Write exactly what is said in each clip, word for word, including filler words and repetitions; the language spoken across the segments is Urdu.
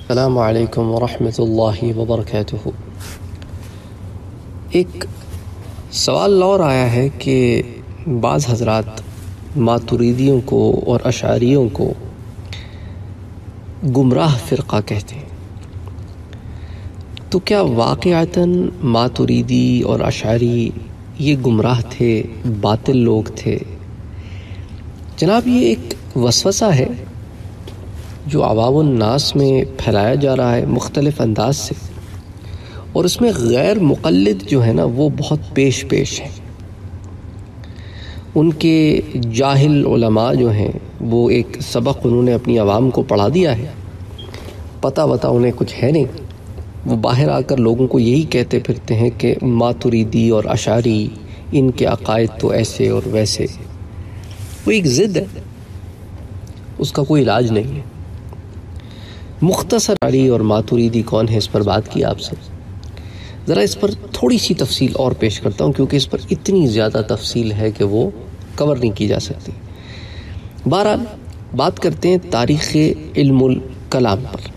السلام علیکم ورحمۃ اللہ وبرکاتہ۔ ایک سوال اور آیا ہے کہ بعض حضرات ماتریدیوں کو اور اشعریوں کو گمراہ فرقہ کہتے ہیں، تو کیا واقعتاً ماتریدی اور اشعری یہ گمراہ تھے، باطل لوگ تھے؟ جناب، یہ ایک وسوسہ ہے جو عوام الناس میں پھیلایا جا رہا ہے مختلف انداز سے، اور اس میں غیر مقلد جو ہے نا وہ بہت پیش پیش ہیں۔ ان کے جاہل علماء جو ہیں وہ ایک سبق انہوں نے اپنی عوام کو پڑھا دیا ہے، پتہ وتہ انہیں کچھ ہے نہیں، وہ باہر آ کر لوگوں کو یہی کہتے پھرتے ہیں کہ ماتریدی اور اشعری ان کے عقائد تو ایسے اور ویسے۔ وہ ایک ضد ہے، اس کا کوئی علاج نہیں ہے۔ مختصر اشعری اور ماتریدی کون ہے اس پر بات کی آپ سے، ذرا اس پر تھوڑی سی تفصیل اور پیش کرتا ہوں، کیونکہ اس پر اتنی زیادہ تفصیل ہے کہ وہ کور نہیں کی جا سکتی۔ بہرحال بات کرتے ہیں تاریخ علم الکلام پر۔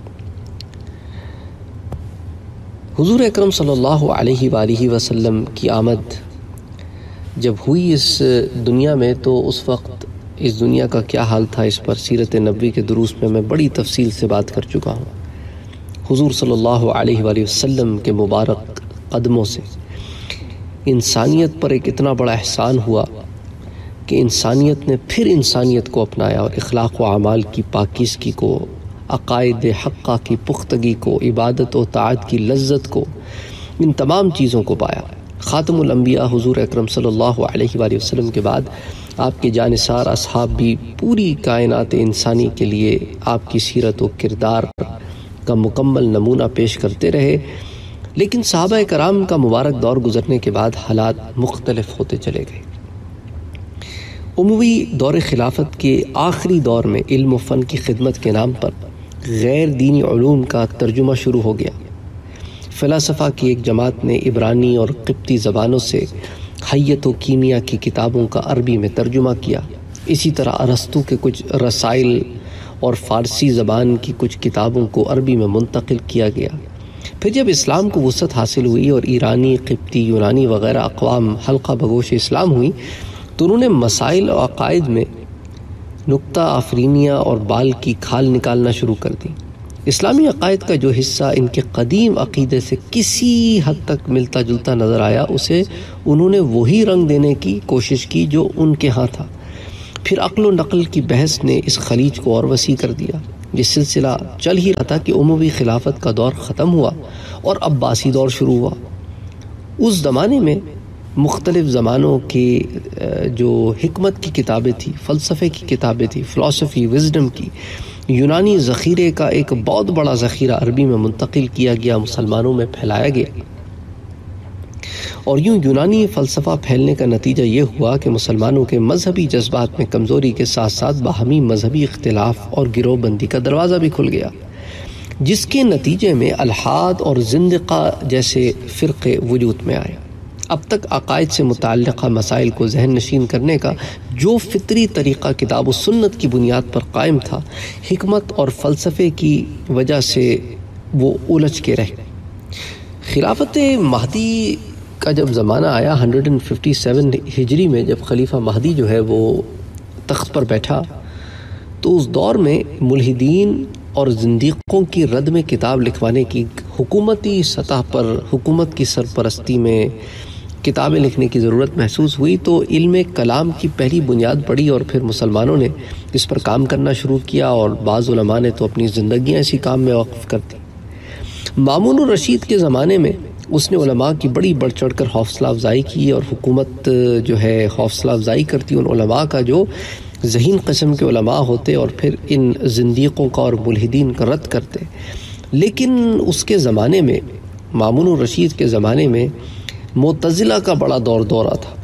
حضور اکرم صلی اللہ علیہ وآلہ وسلم کی آمد جب ہوئی اس دنیا میں، تو اس وقت اس دنیا کا کیا حال تھا، اس پر سیرت نبوی کے دروس میں میں بڑی تفصیل سے بات کر چکا ہوں۔ حضور صلی اللہ علیہ وآلہ وسلم کے مبارک قدموں سے انسانیت پر ایک اتنا بڑا احسان ہوا کہ انسانیت نے پھر انسانیت کو اپنایا، اور اخلاق و اعمال کی پاکیزگی کو، عقائد حقہ کی پختگی کو، عبادت و طاعت کی لذت کو، ان تمام چیزوں کو پایا۔ خاتم الانبیاء حضور اکرم صلی اللہ علیہ وآلہ وسلم کے بعد آپ کے جانثار اصحاب بھی پوری کائنات انسانی کے لیے آپ کی سیرت و کردار کا مکمل نمونہ پیش کرتے رہے، لیکن صحابہ کرام کا مبارک دور گزرنے کے بعد حالات مختلف ہوتے چلے گئے۔ اموی دور خلافت کے آخری دور میں علم و فن کی خدمت کے نام پر غیر دینی علوم کا ترجمہ شروع ہو گیا۔ فلاسفہ کی ایک جماعت نے عبرانی اور قبطی زبانوں سے حیت و کیمیا کی کتابوں کا عربی میں ترجمہ کیا۔ اسی طرح ارسطو کے کچھ رسائل اور فارسی زبان کی کچھ کتابوں کو عربی میں منتقل کیا گیا۔ پھر جب اسلام کو وسعت حاصل ہوئی اور ایرانی، قبطی، یونانی وغیرہ اقوام حلقہ بگوش اسلام ہوئی، تو انہوں نے مسائل و عقائد میں نکتہ آفرینیاں اور بال کی کھال نکالنا شروع کر دی۔ اسلامی عقائد کا جو حصہ ان کے قدیم عقیدے سے کسی حد تک ملتا جلتا نظر آیا، اسے انہوں نے وہی رنگ دینے کی کوشش کی جو ان کے ہاں تھا۔ پھر عقل و نقل کی بحث نے اس خلیج کو اور وسیع کر دیا۔ یہ سلسلہ چل ہی رہا تھا کہ اموی خلافت کا دور ختم ہوا اور عباسی دور شروع ہوا۔ اس زمانے میں مختلف زمانوں کی جو حکمت کی کتابیں تھیں، فلسفے کی کتابیں تھیں، فلسفی، وزڈم کی، یونانی ذخیرے کا ایک بہت بڑا ذخیرہ عربی میں منتقل کیا گیا، مسلمانوں میں پھیلایا گیا، اور یوں یونانی فلسفہ پھیلنے کا نتیجہ یہ ہوا کہ مسلمانوں کے مذہبی جذبات میں کمزوری کے ساتھ ساتھ باہمی مذہبی اختلاف اور گروہ بندی کا دروازہ بھی کھل گیا، جس کے نتیجے میں الحاد اور زندقہ جیسے فرقے وجود میں آئے۔ اب تک عقائد سے متعلقہ مسائل کو ذہن نشین کرنے کا جو فطری طریقہ کتاب و سنت کی بنیاد پر قائم تھا، حکمت اور فلسفے کی وجہ سے وہ الجھ کے رہ گئے۔ خلافت مہدی کا جب زمانہ آیا ایک سو سات ہجری میں، جب خلیفہ مہدی جو ہے وہ تخت پر بیٹھا، تو اس دور میں ملحدین اور زندیقوں کی رد میں کتاب لکھوانے کی، حکومتی سطح پر حکومت کی سرپرستی میں کتابیں لکھنے کی ضرورت محسوس ہوئی، تو علم کلام کی پہلی بنیاد پڑی، اور پھر مسلمانوں نے اس پر کام کرنا شروع کیا، اور بعض علماء نے تو اپنی زندگیاں اسی کام میں وقف کر دی۔ مامون الرشید کے زمانے میں اس نے علماء کی بڑی بڑھ چڑھ کر حوصلہ افزائی کی، اور حکومت جو ہے حوصلہ افزائی کرتی ان علماء کا جو ذہین قسم کے علماء ہوتے، اور پھر ان زندیقوں کا اور ملحدین کا رد کرتے۔ لیکن اس کے زمانے میں، مامون الرشید کے زمانے میں، معتزلہ کا بڑا دور دورہ تھا،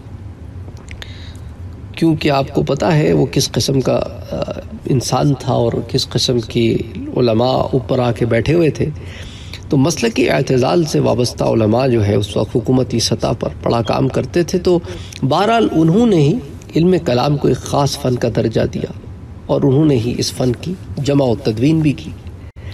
کیونکہ آپ کو پتہ ہے وہ کس قسم کا انسان تھا اور کس قسم کی علماء اوپر آ کے بیٹھے ہوئے تھے۔ تو مسلک اعتزال سے وابستہ علماء جو ہے اس وقت حکومتی سطح پر بڑا کام کرتے تھے، تو بہرحال انہوں نے ہی علم کلام کو ایک خاص فن کا درجہ دیا، اور انہوں نے ہی اس فن کی جمع و تدوین بھی کی۔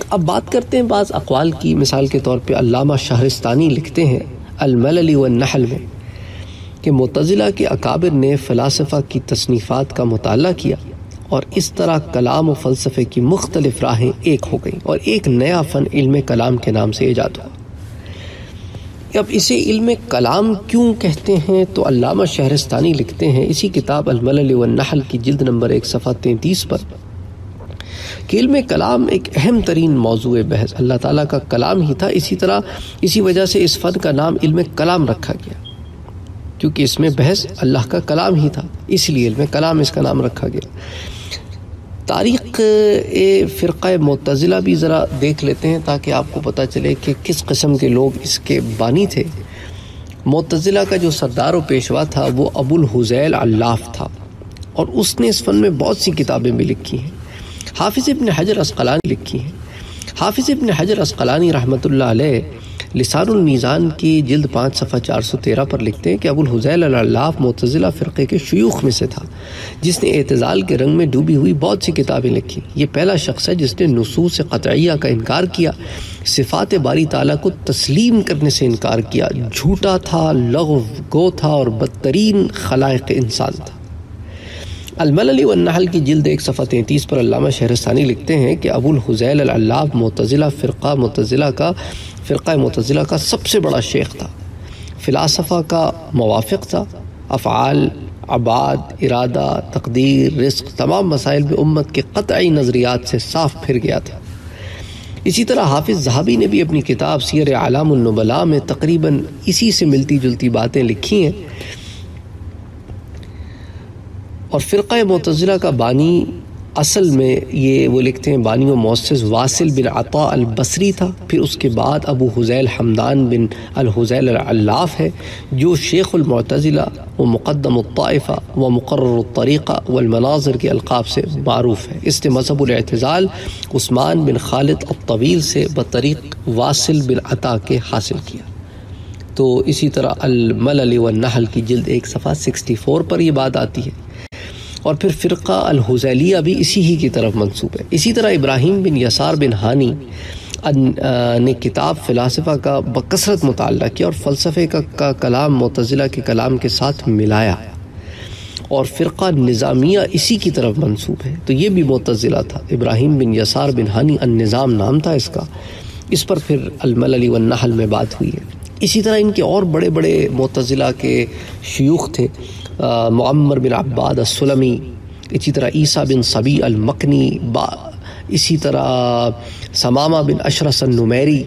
اب بات کرتے ہیں بعض اقوال کی. مثال کے طور پہ علامہ شہرستانی لکھتے ہیں الملل والنحل میں کہ معتزلہ کے اکابر نے فلاسفہ کی تصنیفات کا مطالعہ کیا اور اس طرح کلام و فلسفے کی مختلف راہیں ایک ہو گئیں اور ایک نیا فن علم کلام کے نام سے ایجاد ہوا. اب اسے علم کلام کیوں کہتے ہیں تو علامہ شہرستانی لکھتے ہیں اسی کتاب الملل والنحل کی جلد نمبر ایک صفحہ تینتیس پر کہ علم کلام ایک اہم ترین موضوع بحث اللہ تعالیٰ کا کلام ہی تھا. اسی طرح اسی وجہ سے اس فن کا نام علم کلام رکھا گیا کیونکہ اس میں بحث اللہ کا کلام ہی تھا، اس لیے علم کلام اس کا نام رکھا گیا. تاریخ فرقہ معتزلہ بھی ذرا دیکھ لیتے ہیں تاکہ آپ کو پتہ چلے کہ کس قسم کے لوگ اس کے بانی تھے. معتزلہ کا جو سردار و پیشوا تھا وہ ابو الہذیل علاف تھا اور اس نے اس فن میں بہت سی کتابیں بھی لکھی ہیں. حافظ ابن حجر عسقلانی لکھی ہیں. حافظ ابن حجر عسقلانی رحمۃ اللہ علیہ لسان المیزان کی جلد پانچ صفحہ چار سو تیرہ پر لکھتے ہیں کہ ابو الہذیل العلاف معتزلہ فرقے کے شیوخ میں سے تھا جس نے اعتزال کے رنگ میں ڈوبی ہوئی بہت سی کتابیں لکھی. یہ پہلا شخص ہے جس نے نصوص قطعیہ کا انکار کیا، صفات باری تعالیٰ کو تسلیم کرنے سے انکار کیا، جھوٹا تھا، لغو گو تھا اور بدترین خلائق انسان تھا. الملل والنحل کی جلد ایک صفحہ تینتیس پر علامہ شہرستانی لکھتے ہیں کہ ابو الہذیل العلاف معتزلہ فرقہ معتزلہ کا فرقہ معتزلہ کا سب سے بڑا شیخ تھا، فلاسفہ کا موافق تھا، افعال، عباد، ارادہ، تقدیر، رزق تمام مسائل میں امت کے قطعی نظریات سے صاف پھر گیا تھا. اسی طرح حافظ ذہبی نے بھی اپنی کتاب سیر اعلام النبلاء میں تقریباً اسی سے ملتی جلتی باتیں لکھی ہیں. اور فرقہ معتزلہ کا بانی اصل میں یہ وہ لکھتے ہیں بانی و مؤسس واصل بن عطاء البصری تھا. پھر اس کے بعد ابو ہذیل حمدان بن الہذیل العلاف ہے جو شیخ المعتزلہ و مقدم الطائفہ و مقرر الطریقہ والمناظر کے القاب سے معروف ہے. اس نے مذہب الاعتزال عثمان بن خالد الطویل سے بطریق واصل بن عطاء کے حاصل کیا. تو اسی طرح الملل والنحل کی جلد ایک صفحہ سکسٹی فور پر یہ بات آتی ہے. اور پھر فرقہ الہذیلیہ بھی اسی ہی کی طرف منسوب ہے. اسی طرح ابراہیم بن یسار بن ہانی نے کتاب فلاسفہ کا بکثرت مطالعہ کیا اور فلسفے کا, کا کلام معتزلہ کے کلام کے ساتھ ملایا اور فرقہ نظامیہ اسی کی طرف منسوب ہے. تو یہ بھی معتزلہ تھا. ابراہیم بن یسار بن ہانی النظام نام تھا اس کا. اس پر پھر الملل والنحل میں بات ہوئی ہے. اسی طرح ان کے اور بڑے بڑے معتزلہ کے شیوخ تھے، معمر بن عباد السلمی، اسی طرح عیسیٰ بن صبی المکنی، اسی طرح سمامہ بن اشرس النمیری.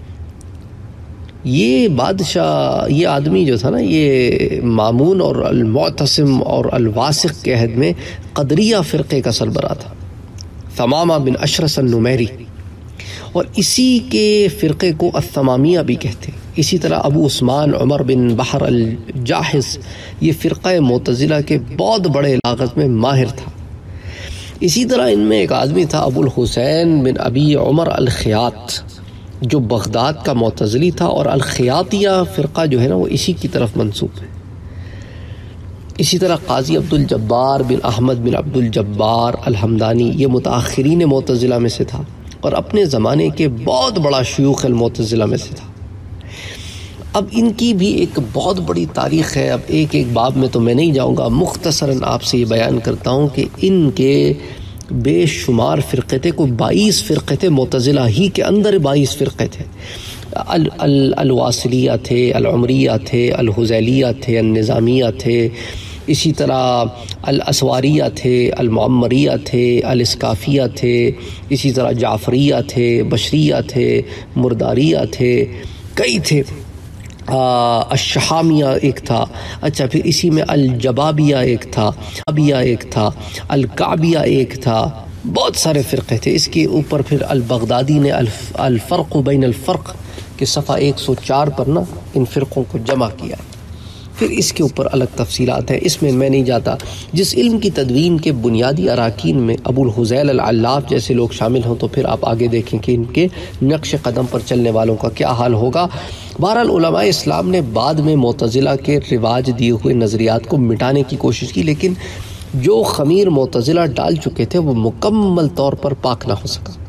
یہ بادشاہ یہ آدمی جو تھا نا یہ مامون اور المعتصم اور الواسق کے عہد میں قدریہ فرقے کا سربراہ تھا، سمامہ بن اشرس النمیری، اور اسی کے فرقے کو الثمامیہ بھی کہتے ہیں. اسی طرح ابو عثمان عمر بن بحر الجاحظ یہ فرقہ معتزلہ کے بہت بڑے لاغت میں ماہر تھا. اسی طرح ان میں ایک آدمی تھا ابو الحسین بن ابی عمر الخیاط جو بغداد کا معتزلی تھا، اور الخیاطیہ فرقہ جو ہے نا وہ اسی کی طرف منسوب ہے. اسی طرح قاضی عبد الجبار بن احمد بن عبد الجبار الحمدانی یہ متاخرین معتزلہ میں سے تھا اور اپنے زمانے کے بہت بڑا شیوخ المعتزلہ میں سے تھا. اب ان کی بھی ایک بہت بڑی تاریخ ہے. اب ایک ایک باب میں تو میں نہیں جاؤں گا، مختصراً آپ سے یہ بیان کرتا ہوں کہ ان کے بے شمار فرقے تھے. کوئی بائیس فرقے تھے معتزلہ ہی کے اندر، بائیس فرقے تھے. ال ال الواصلیہ تھے، العمریہ تھے، الہذیلیہ تھے، النظامیہ تھے، اسی طرح الاسواریہ تھے، المعمریہ تھے، الاسکافیہ تھے، اسی طرح جعفریہ تھے، بشریہ تھے، مرداریہ تھے، کئی تھے. الشحامیہ ایک تھا. اچھا پھر اسی میں الجبابیہ ایک تھا، ابیہ ایک تھا، الکعبیہ ایک تھا. بہت سارے فرقے تھے. اس کے اوپر پھر البغدادی نے الفرق بین الفرق کے صفحہ ایک سو چار پر نا ان فرقوں کو جمع کیا. پھر اس کے اوپر الگ تفصیلات ہیں، اس میں میں نہیں جاتا. جس علم کی تدوین کے بنیادی اراکین میں ابو الہذیل العلاف جیسے لوگ شامل ہوں تو پھر آپ آگے دیکھیں کہ ان کے نقش قدم پر چلنے والوں کا کیا حال ہوگا. بہرحال علماء اسلام نے بعد میں معتزلہ کے رواج دیے ہوئے نظریات کو مٹانے کی کوشش کی، لیکن جو خمیر معتزلہ ڈال چکے تھے وہ مکمل طور پر پاک نہ ہو سکا.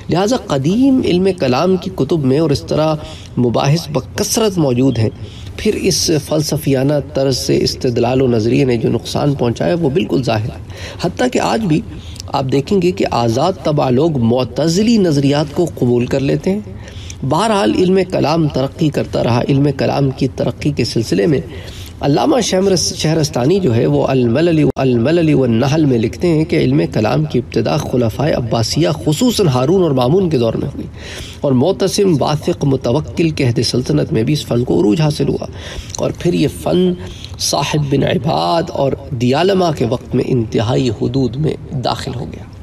لہٰذا قدیم علم کلام کی کتب میں اور اس طرح مباحث بکثرت موجود ہیں. پھر اس فلسفیانہ طرز سے استدلال و نظریے نے جو نقصان پہنچایا وہ بالکل ظاہر ہے. حتیٰ کہ آج بھی آپ دیکھیں گے کہ آزاد طبع لوگ معتزلی نظریات کو قبول کر لیتے ہیں. بہرحال علم کلام ترقی کرتا رہا. علم کلام کی ترقی کے سلسلے میں علامہ شہرستانی جو ہے وہ الملل الملل والنحل میں لکھتے ہیں کہ علم کلام کی ابتدا خلفائے عباسیہ خصوصاً ہارون اور مامون کے دور میں ہوئی، اور معتصم واثق متوکل کے عہد سلطنت میں بھی اس فن کو عروج حاصل ہوا، اور پھر یہ فن صاحب بن عباد اور دیالما کے وقت میں انتہائی حدود میں داخل ہو گیا.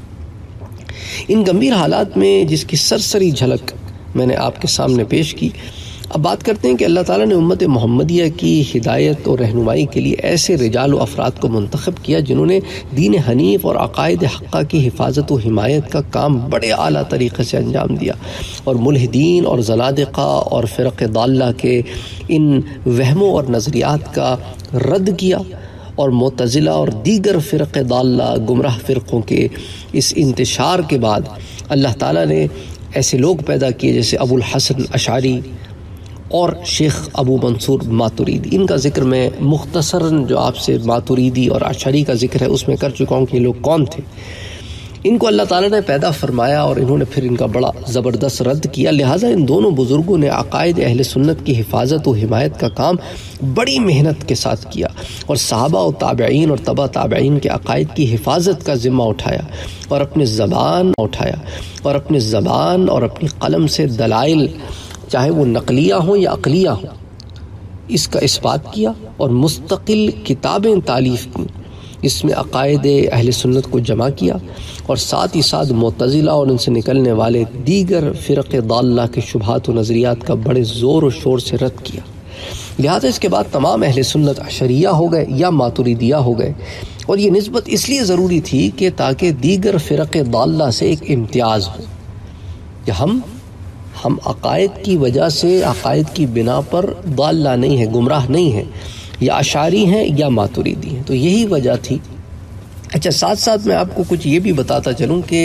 ان گمبھیر حالات میں جس کی سرسری جھلک میں نے آپ کے سامنے پیش کی، اب بات کرتے ہیں کہ اللہ تعالیٰ نے امت محمدیہ کی ہدایت اور رہنمائی کے لیے ایسے رجال و افراد کو منتخب کیا جنہوں نے دین حنیف اور عقائد حقہ کی حفاظت و حمایت کا کام بڑے اعلیٰ طریقے سے انجام دیا، اور ملحدین اور زنادقہ اور فرق ضالہ کے ان وہموں اور نظریات کا رد کیا، اور معتزلہ اور دیگر فرق ضالہ گمراہ فرقوں کے اس انتشار کے بعد اللہ تعالیٰ نے ایسے لوگ پیدا کیے جیسے ابو الحسن اشعری اور شیخ ابو منصور ماتوریدی. ان کا ذکر میں مختصراً جو آپ سے ماتوریدی اور اشعری کا ذکر ہے اس میں کر چکا ہوں کہ یہ لوگ کون تھے. ان کو اللہ تعالیٰ نے پیدا فرمایا اور انہوں نے پھر ان کا بڑا زبردست رد کیا. لہٰذا ان دونوں بزرگوں نے عقائد اہل سنت کی حفاظت و حمایت کا کام بڑی محنت کے ساتھ کیا، اور صحابہ و تابعین اور تبع تابعین کے عقائد کی حفاظت کا ذمہ اٹھایا، اور اپنے زبان اٹھایا اور اپنے زبان اور اپنی قلم سے دلائل چاہے وہ نقلیہ ہوں یا عقلیہ ہوں اس کا اثبات کیا، اور مستقل کتابیں تالیف کی، اس میں عقائد اہل سنت کو جمع کیا، اور ساتھ ہی ساتھ معتزلہ اور ان سے نکلنے والے دیگر فرق ضالہ کے شبہات و نظریات کا بڑے زور و شور سے رد کیا. لہذا اس کے بعد تمام اہل سنت اشعریہ ہو گئے یا ماتوریدیہ ہو گئے، اور یہ نسبت اس لیے ضروری تھی کہ تاکہ دیگر فرق ضالہ سے ایک امتیاز ہو کہ ہم ہم عقائد کی وجہ سے عقائد کی بنا پر ضالہ نہیں ہیں، گمراہ نہیں ہیں، یا اشعری ہیں یا ماتوریدی ہیں. تو یہی وجہ تھی. اچھا، ساتھ ساتھ میں آپ کو کچھ یہ بھی بتاتا چلوں کہ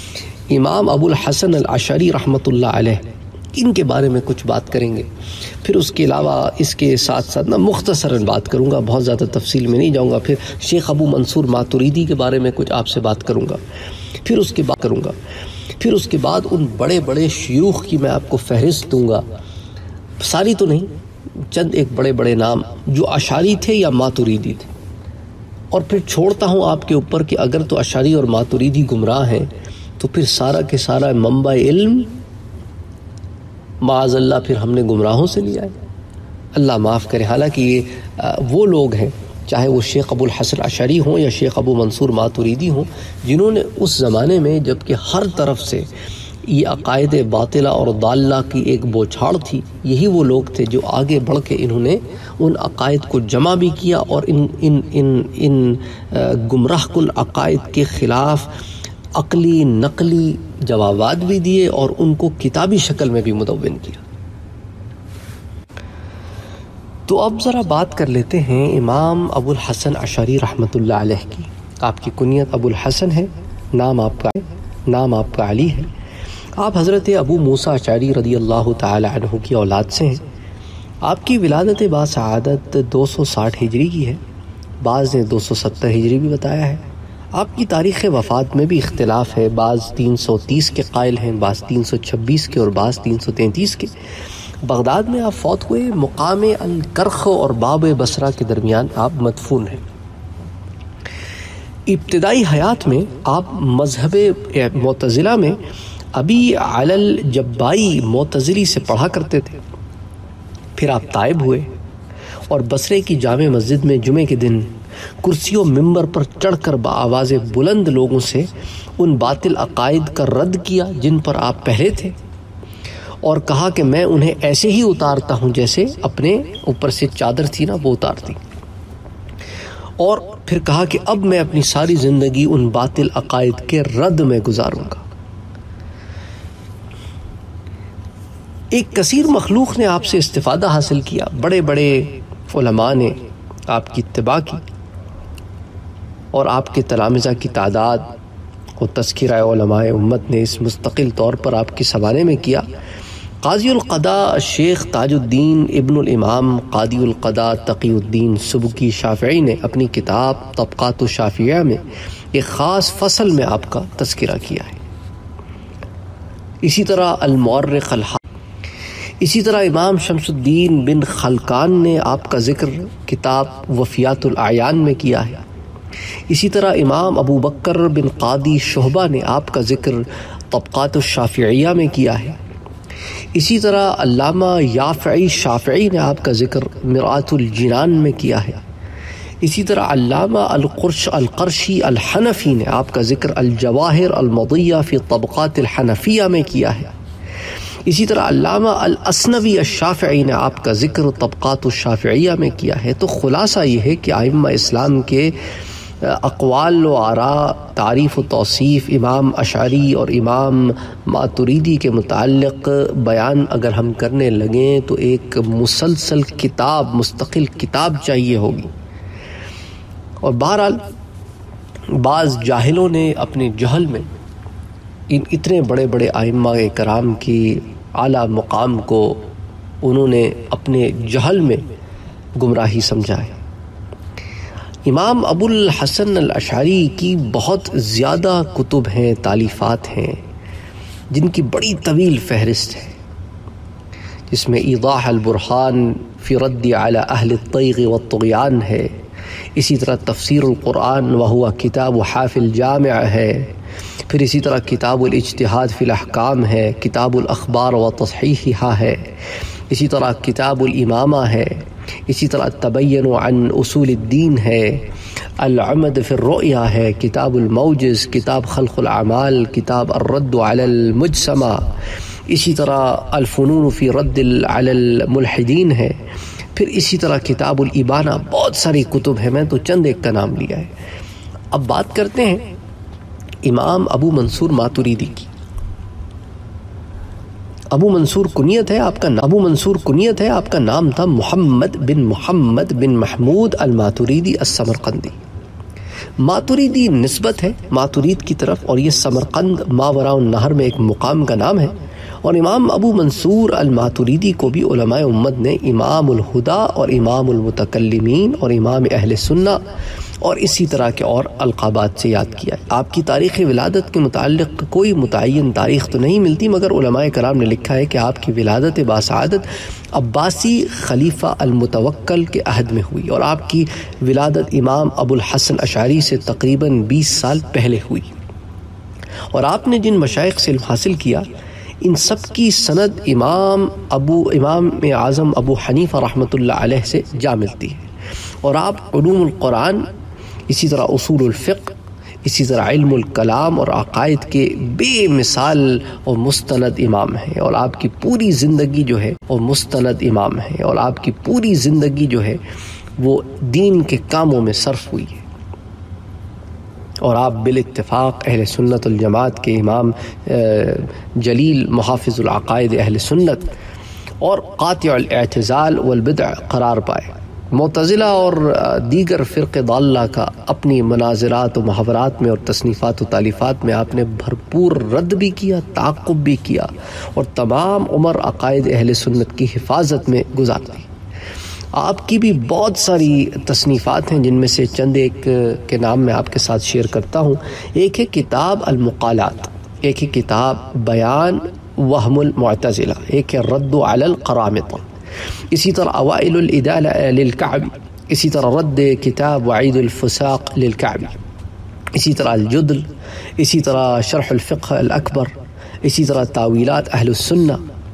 امام ابو الحسن الاشعری رحمۃ اللہ علیہ ان کے بارے میں کچھ بات کریں گے. پھر اس کے علاوہ اس کے ساتھ ساتھ میں مختصراً بات کروں گا، بہت زیادہ تفصیل میں نہیں جاؤں گا. پھر شیخ ابو منصور ماتوریدی کے بارے میں کچھ آپ سے بات کروں گا. پھر اس کے بعد کروں گا پھر اس کے بعد ان بڑے بڑے شیوخ کی میں آپ کو فہرست دوں گا، ساری تو نہیں، چند ایک بڑے بڑے نام جو اشعری تھے یا ماتوریدی تھے. اور پھر چھوڑتا ہوں آپ کے اوپر کہ اگر تو اشعری اور ماتوریدی گمراہ ہیں تو پھر سارا کے سارا منبع علم معاذ اللہ پھر ہم نے گمراہوں سے لیا ہے، اللہ معاف کرے. حالانکہ یہ وہ لوگ ہیں، چاہے وہ شیخ ابو الحسن اشعری ہوں یا شیخ ابو منصور ماتوریدی ہوں، جنہوں نے اس زمانے میں جب کہ ہر طرف سے یہ عقائد باطلہ اور ضالہ کی ایک بوچھاڑ تھی، یہی وہ لوگ تھے جو آگے بڑھ کے انہوں نے ان عقائد کو جمع بھی کیا اور ان ان ان ان گمراہ کن عقائد کے خلاف عقلی نقلی جوابات بھی دیے اور ان کو کتابی شکل میں بھی مدون کیا. تو اب ذرا بات کر لیتے ہیں امام ابو الحسن اشعری رحمۃ اللہ علیہ کی. آپ کی کنیت ابو الحسن ہے، نام آپ کا نام آپ کا علی ہے. آپ حضرت ابو موسیٰ اشعری رضی اللہ تعالی عنہ کی اولاد سے ہیں. آپ کی ولادت باسعادت دو سو ساٹھ ہجری کی ہے، بعض نے دو سو ستر ہجری بھی بتایا ہے. آپ کی تاریخ وفات میں بھی اختلاف ہے، بعض تین سو تیس کے قائل ہیں، بعض تین سو چھبیس کے اور بعض تین سو تینتیس کے. بغداد میں آپ فوت ہوئے، مقام الکرخ اور باب بصرہ کے درمیان آپ مدفون ہیں. ابتدائی حیات میں آپ مذہب معتزلہ میں ابی علی الجبائی معتزلی سے پڑھا کرتے تھے. پھر آپ تائب ہوئے اور بصرے کی جامع مسجد میں جمعے کے دن کرسی و ممبر پر چڑھ کر بآواز بلند لوگوں سے ان باطل عقائد کا رد کیا جن پر آپ پہلے تھے، اور کہا کہ میں انہیں ایسے ہی اتارتا ہوں جیسے اپنے اوپر سے چادر تھی نا وہ اتارتی. اور پھر کہا کہ اب میں اپنی ساری زندگی ان باطل عقائد کے رد میں گزاروں گا. ایک کثیر مخلوق نے آپ سے استفادہ حاصل کیا، بڑے بڑے علماء نے آپ کی اتباع کی، اور آپ کے تلامذہ کی تعداد وہ تذکرہ علماء امت نے اس مستقل طور پر آپ کی سوانح میں کیا۔ قاضی القضاء شیخ تاج الدین ابن الامام قاضی القضاء تقی الدین سبکی شافعی نے اپنی کتاب طبقات الشافعیہ میں ایک خاص فصل میں آپ کا تذکرہ کیا ہے۔ اسی طرح المؤرخ الحافظ اسی طرح امام شمس الدین بن خلقان نے آپ کا ذکر کتاب وفیات الاعیان میں کیا ہے۔ اسی طرح امام ابو بکر بن قاضی شعبہ نے آپ کا ذکر طبقات الشافعیہ میں کیا ہے۔ اسی طرح علامہ یافعی شافعی نے آپ کا ذکر مرآت الجنان میں کیا ہے۔ اسی طرح علامہ القرش القرشی الحنفی نے آپ کا ذکر الجواہر المضیہ فی طبقات الحنفیہ میں کیا ہے۔ اسی طرح علامہ الاسنوی الشافعی نے آپ کا ذکر طبقات الشافعیہ میں کیا ہے۔ تو خلاصہ یہ ہے کہ ائمہ اسلام کے اقوال و آراء، تعریف و توصیف امام اشعری اور امام ماتریدی کے متعلق بیان اگر ہم کرنے لگیں تو ایک مسلسل کتاب، مستقل کتاب چاہیے ہوگی۔ اور بہرحال بعض جاہلوں نے اپنے جہل میں ان اتنے بڑے بڑے ائمہ کرام کی اعلیٰ مقام کو انہوں نے اپنے جہل میں گمراہی سمجھا ہے۔ امام ابو الحسن الاشعری کی بہت زیادہ کتب ہیں، تالیفات ہیں، جن کی بڑی طویل فہرست ہے، جس میں ایضاح البرہان فی رد علی اہل الطیغ والطغیان ہے۔ اسی طرح تفسیر القرآن وہو کتاب حافل جامع ہے۔ پھر اسی طرح کتاب الاجتہاد فی الاحکام ہے، کتاب الاخبار و تصحیحہا ہے، اسی طرح کتاب الامامہ ہے، اسی طرح تبین عن اصول الدین ہے، العمد فی الرؤیا ہے، کتاب الموجز، کتاب خلق الاعمال، کتاب الرد علی المجسمہ، اسی طرح الفنون فی رد علی الملحدین ہے، پھر اسی طرح کتاب الابانہ۔ بہت ساری کتب ہیں، میں تو چند ایک کا نام لیا ہے۔ اب بات کرتے ہیں امام ابو منصور ماتریدی کی۔ ابو منصور کنیت ہے آپ کا نام ابو منصور کنیت ہے آپ کا نام تھا محمد بن محمد بن محمود الماتریدی السمرقندی۔ ماتریدی نسبت ہے ماترید کی طرف، اور یہ سمرقند ماوراء النہر میں ایک مقام کا نام ہے۔ اور امام ابو منصور الماتریدی کو بھی علماء امت نے امام الہدا اور امام المتکلمین اور امام اہل سنہ اور اسی طرح کے اور القابات سے یاد کیا ہے۔ آپ کی تاریخ ولادت کے متعلق کوئی متعین تاریخ تو نہیں ملتی، مگر علماء کرام نے لکھا ہے کہ آپ کی ولادت باسعادت عباسی خلیفہ المتوکل کے عہد میں ہوئی، اور آپ کی ولادت امام ابو الحسن اشعری سے تقریباً بیس سال پہلے ہوئی۔ اور آپ نے جن مشائخ سے علم حاصل کیا، ان سب کی سند امام ابو امام اعظم ابو حنیفہ رحمۃ اللہ علیہ سے جا ملتی ہے۔ اور آپ علوم القرآن، اسی طرح اصول الفقہ، اسی طرح علم الکلام اور عقائد کے بے مثال اور مستند امام ہیں، اور آپ کی پوری زندگی جو ہے وہ مستند امام ہے، اور آپ کی پوری زندگی جو ہے وہ دین کے کاموں میں صرف ہوئی ہے۔ اور آپ بالاتفاق اہل سنت الجماعت کے امام جلیل محافظ العقائد اہل سنت اور قاطع الاعتزال والبدع قرار پائے۔ معتزلہ اور دیگر فرق ضالہ کا اپنی مناظرات و محاورات میں اور تصنیفات و تالیفات میں آپ نے بھرپور رد بھی کیا، تعقب بھی کیا، اور تمام عمر عقائد اہل سنت کی حفاظت میں گزار دی۔ آپ کی بھی بہت ساری تصنیفات ہیں، جن میں سے چند ایک کے نام میں آپ کے ساتھ شیئر کرتا ہوں۔ ایک ہے کتاب المقالات، ایک ہے کتاب بیان وہم المعتزلہ، ایک ہے رد علی القرامطہ، اسی طرح اوائل الادالہ للکعبی، اسی طرح رد کتاب وعید الفساق للکعبی، اسی طرح الجدل، اسی طرح شرح الفقہ الاکبر، اسی طرح تاویلات اہل السنہ۔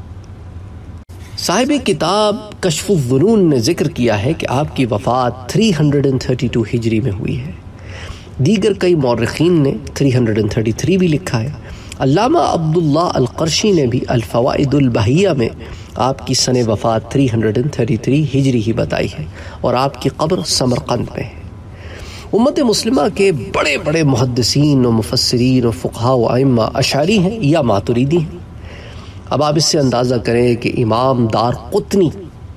صاحب کتاب کشف الظنون نے ذکر کیا ہے کہ آپ کی وفات تین سو بتیس ہجری میں ہوئی ہے۔ دیگر کئی مورخین نے تین سو تینتیس بھی لکھا ہے۔ علامہ عبداللہ القرشی نے بھی الفوائد البہیہ میں آپ کی سن وفات تین سو تینتیس ہجری ہی بتائی ہے، اور آپ کی قبر سمرقند میں ہے۔ امت مسلمہ کے بڑے بڑے محدثین و مفسرین و فقہاء و ائمہ اشعری ہیں یا ماتریدی ہیں۔ اب آپ اس سے اندازہ کریں کہ امام دار قطنی،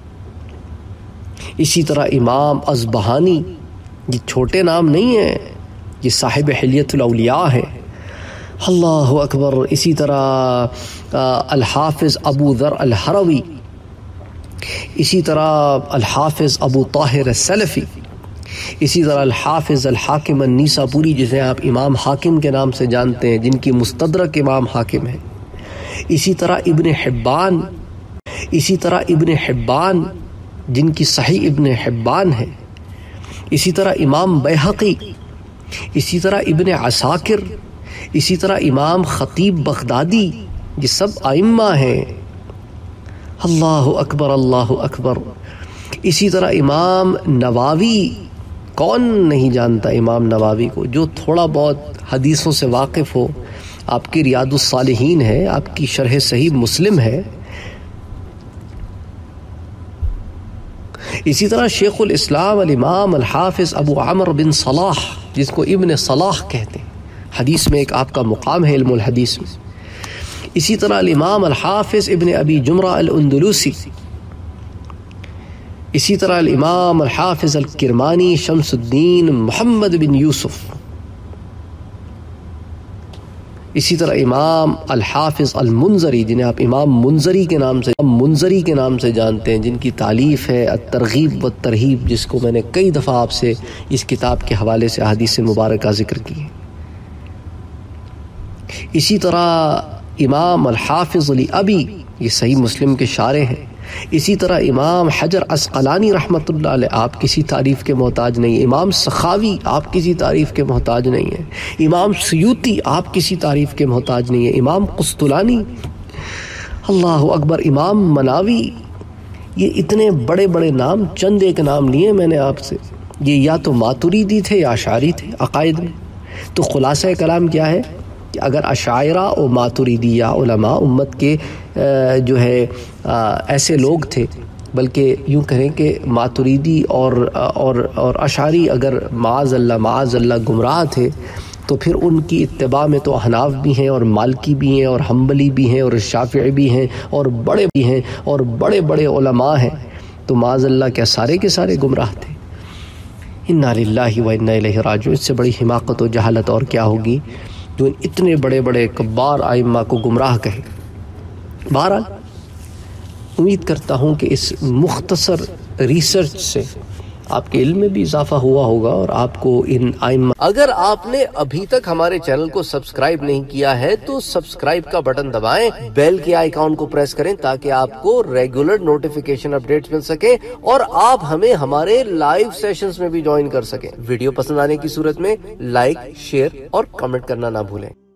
اسی طرح امام اصبہانی، یہ چھوٹے نام نہیں ہیں، یہ صاحب حلیت الاولیاء ہے۔ اللہ اکبر. اسی طرح الحافظ ابو ذر الحروی، اسی طرح الحافظ ابو طاہر السلفی، اسی طرح الحافظ الحاکم النیسابوری جسے آپ امام حاکم کے نام سے جانتے ہیں، جن کی مستدرک امام حاکم ہے. اسی طرح ابن حبان، اسی طرح ابن حبان جن کی صحیح ابن حبان ہے. اسی طرح امام بیہقی، اسی طرح ابن عساکر، اسی طرح امام خطیب بغدادی، یہ سب ائمہ ہیں. اللہ اکبر اللہ اکبر. اسی طرح امام نووی، کون نہیں جانتا امام نووی کو؟ جو تھوڑا بہت حدیثوں سے واقف ہو، آپ کی ریاض الصالحین ہے، آپ کی شرح صحیح مسلم ہے. اسی طرح شیخ الاسلام الامام الحافظ ابو عمر بن صلاح، جس کو ابن صلاح کہتے ہیں، حدیث میں ایک آپ کا مقام ہے علم الحدیث میں. اسی طرح الامام الحافظ ابن ابی جمرہ الاندلسی، اسی طرح الامام الحافظ الکرمانی شمس الدین محمد بن یوسف، اسی طرح امام الحافظ المنذری جنہیں آپ امام منذری کے نام سے منذری کے نام سے جانتے ہیں، جن کی تالیف ہے الترغیب والترہیب، جس کو میں نے کئی دفعہ آپ سے اس کتاب کے حوالے سے احادیث مبارکہ ذکر کی ہے. اسی طرح امام الحافظ علی ابی، یہ صحیح مسلم کے شارح ہیں. اسی طرح امام حجر عسقلانی رحمۃ اللہ علیہ، آپ کسی تعریف کے محتاج نہیں ہیں. امام سخاوی، آپ کسی تعریف کے محتاج نہیں ہیں. امام سیوطی، آپ کسی تعریف کے محتاج نہیں ہیں. امام قسطلانی، اللہ اکبر. امام مناوی، یہ اتنے بڑے بڑے نام، چند ایک نام لیے میں نے آپ سے. یہ یا تو ماتریدی تھے یا اشعری تھے عقائد میں. تو خلاصہ کلام کیا ہے کہ اگر اشاعرہ و ماتریدیہ علماء امت کے جو ہے ایسے لوگ تھے، بلکہ یوں کہیں کہ ماتریدی اور اور اور اشعری اگر معاذ اللہ معاذ اللہ گمراہ تھے، تو پھر ان کی اتباع میں تو حناف بھی ہیں اور مالکی بھی ہیں اور حنبلی بھی ہیں اور شافعی بھی ہیں اور بڑے بھی ہیں اور بڑے بڑے علماء ہیں. تو معاذ اللہ کیا سارے کے سارے گمراہ تھے؟ انا للہ و انا الیہ راجعون. اس سے بڑی حماقت و جہالت اور کیا ہوگی جو اتنے بڑے بڑے کبار ائمہ کو گمراہ کہے. بہرحال امید کرتا ہوں کہ اس مختصر ریسرچ سے آپ کے علم میں بھی اضافہ ہوا ہوگا اور آپ کو ان ائمہ. اگر آپ نے ابھی تک ہمارے چینل کو سبسکرائب نہیں کیا ہے تو سبسکرائب کا بٹن دبائیں، بیل کے آئیکن کو پریس کریں تاکہ آپ کو ریگولر نوٹیفیکیشن اپڈیٹس مل سکیں اور آپ ہمیں ہمارے لائیو سیشنز میں بھی جوائن کر سکیں. ویڈیو پسند آنے کی صورت میں لائک، شیئر اور کمنٹ کرنا نہ بھولیں.